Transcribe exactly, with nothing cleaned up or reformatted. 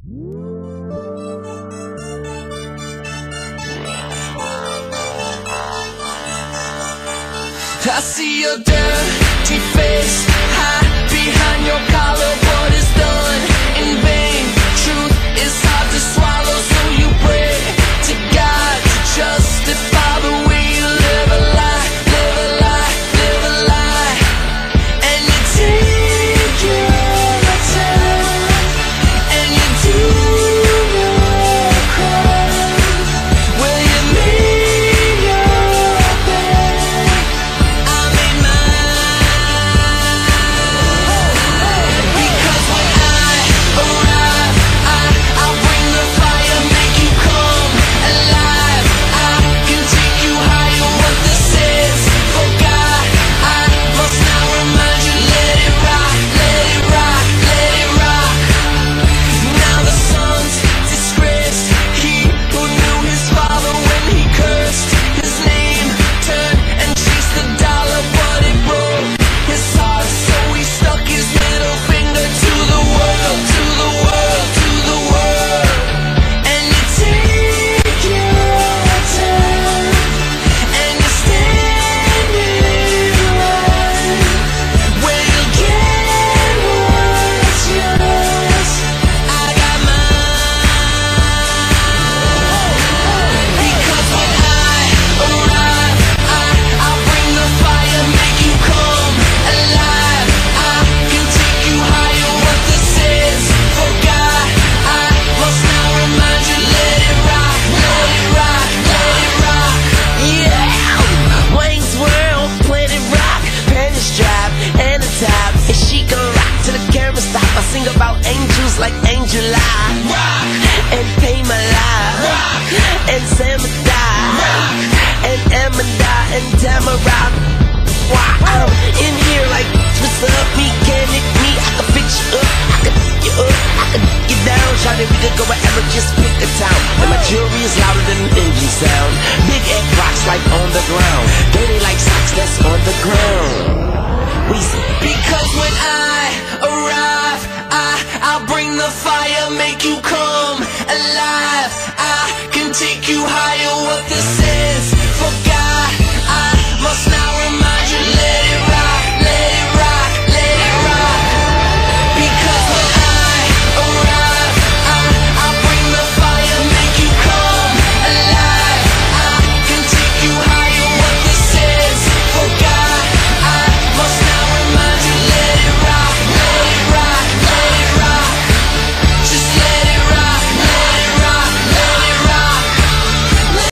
I see your dirty face hide behind your collar. What is done in vain? Truth is hard to swallow, so you pray to God to justify the way you live a lie, live a lie, live a lie. And you take your time, and you do your crime. Will you make your bed? I made mine. Because when I arrive, I, I'll bring the fire, make you come alive. I can take you higher, what this is. For God, I must now remind you, let it rock, let it rock, let it rock. Now the son's disgraced, he who knew his father when he cursed his name, turned and chased the dollar, but it broke his heart, so he stuck his middle finger to the world, to the world, to the world. And you take your time, and you stand in line, where you'll get what's yours. I got mine. Because when I arrive, I, I'll bring the fire, make you come alive. I can take you higher, what this is. For God, I must now remind you, let it rock, let it rock, let it rock. Yeah, Wayne's World, Planet Rock, Penny's Drive, and the top. And she gon' rock to the camera stop. I sing about angels like Angel Eye, rock, and Pay My Life, rock, and Samadai, rock, and Amanda, and Tamara. Wow, I'm in here like, what's up, mechanic, me, I can fix you up, I can f you up, I can dig you down. Shawty, we could go wherever, just pick a town. And my jewelry is louder than an engine sound. Big egg rocks like on the ground, dirty like socks that's on the ground. We because when I arrive, I, I'll bring the fire, make you come